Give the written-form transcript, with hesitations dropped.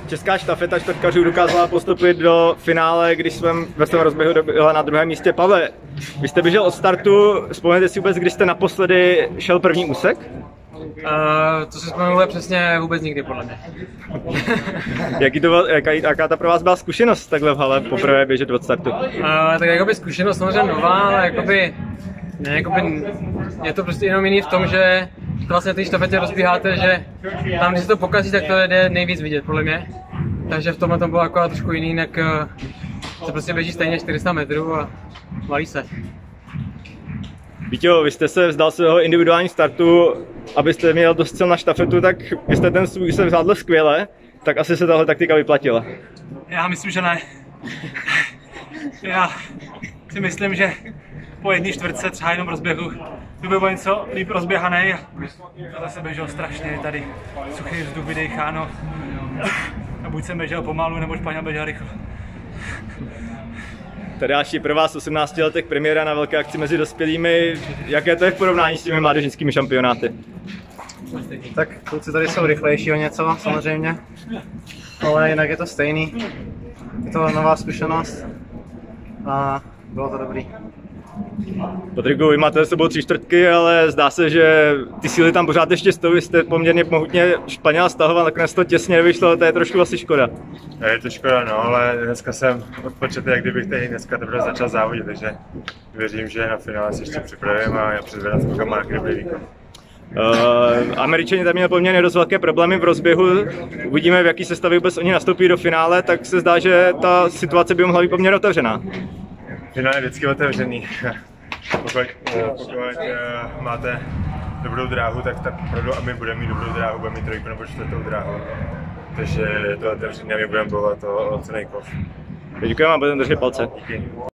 česká štafeta čtvrtkařů dokázala postupit do finále, když jsme ve svém rozběhu byla na druhém místě. Pavle, vy jste běžel od startu, vzpomněte si vůbec, když jste naposledy šel první úsek? To si vzpomínám přesně vůbec nikdy, podle mě. Jaká ta pro vás byla zkušenost takhle v hale poprvé běžet od startu? Tak jakoby zkušenost samozřejmě nová, ale jakoby je to prostě jenom jiný v tom, že vlastně ty štafetě rozbíháte, že tam, když se to pokazí, tak to jde nejvíc vidět, podle mě. Takže v tomhle to bylo jako trošku jiný, jinak se prostě běží stejně 400 metrů a valí se. Víťo, vy jste se vzdal svého individuální startu, abyste měl dost sil na štafetu, tak vy jste ten svůj se zvládl skvěle, tak asi se tahle taktika vyplatila. Já myslím, že ne. Já si myslím, že po jedné čtvrtce třeba jenom rozběhu by byl něco líp rozběhaný a zase běžel strašně tady suchý vzduch, vydecháno. A buď jsem běžel pomalu, nebo Španěl běžel rychle. Tadáši, pro vás 18 letech premiéra na velké akci mezi dospělými, jaké to je v porovnání s těmi mládežnickými šampionáty? Tak kluci tady jsou rychlejší o něco, samozřejmě, ale jinak je to stejný. Je to nová zkušenost a bylo to dobrý. Patriku, vy máte s sebou 3 čtvrtky, ale zdá se, že ty síly tam pořád ještě stojí, vy jste poměrně mohutně Španěla stahoval, nakonec to těsně nevyšlo, to je trošku asi škoda. Je to škoda, no, ale dneska jsem odpočetý, jak kdybych tady dneska teprve začal závodit, takže věřím, že na finále se ještě připravím a já předvedám spokojím nějaký dobrý výkon. Američani tam měli poměrně dost velké problémy v rozběhu, uvidíme, v jaký sestavě vůbec oni nastoupí do finále, tak se zdá, že ta situace by mohla být poměrně otevřená. Finál je vždycky otevřený. Pokud máte dobrou dráhu, tak opravdu, a my budeme mít dobrou dráhu, budeme mít 3. nebo 4. dráhu. Takže je to otevřené a my budeme bojovat o cený kov. Děkujeme a budeme držet palce. Díky.